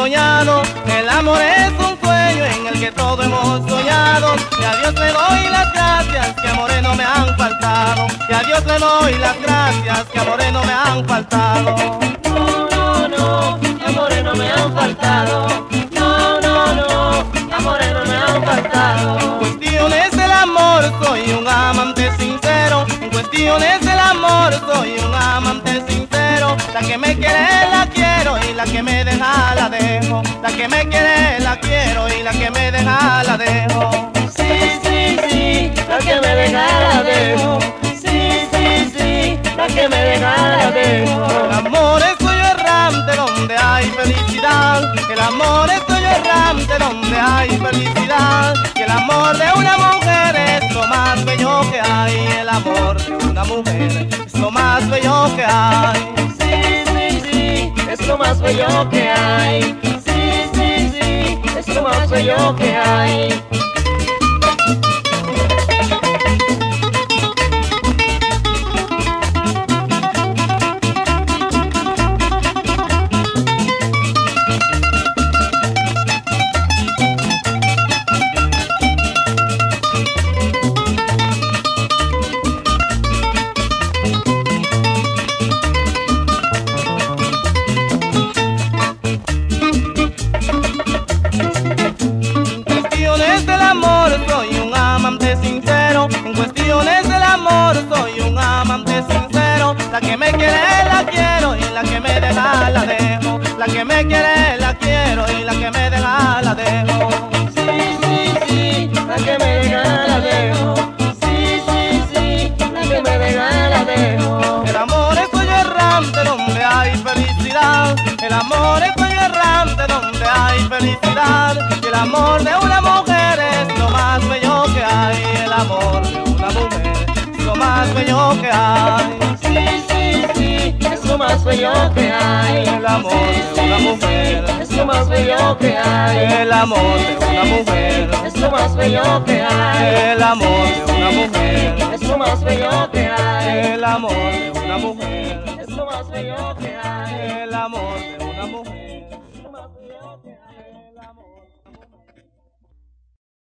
soñado. El amor es un sueño en el que todo hemos soñado. Y a Dios le doy las gracias que amores no me han faltado. Y a Dios le doy las gracias que amores no me han faltado. No, no, no, amores no me han faltado. No, no, no, amores no me han faltado. Cuestiones del amor, soy un amante sincero. En cuestiones del amor, soy un amante sincero. La que me quiere la quiero y la que me deja la dejo. La que me quiere la quiero y la que me deja la dejo. Sí, sí, sí, la que me deja la dejo. Sí, sí, sí, la que me deja la dejo. El amor es sueño errante donde hay felicidad. El amor es sueño errante donde hay felicidad. Y el amor de una mujer es lo más bello que hay. El amor de una mujer es lo más bello que hay. Sí, sí, sí, es lo más bello que hay. Sí, sí, sí, es lo más bello que hay. Soy un amante sincero, en cuestiones del amor soy un amante sincero. La que me quiere la quiero y la que me deja la dejo. La que me quiere la quiero y la que me deja la dejo. Sí, sí, sí, la que me deja la dejo. Sí, sí, sí, la que me deja la dejo. El amor es sueño errante donde hay felicidad. El amor es sueño errante donde hay felicidad. Y el amor de una mujer es lo más bello que hay. El amor de una mujer es lo más bello que hay. Sí, sí, sí, es lo más bello que hay. El amor de una mujer es lo más bello que hay. El amor de una mujer es lo más bello que hay. El amor de una mujer es lo más bello que hay. El amor de una mujer es lo más bello que hay. El amor de una mujer.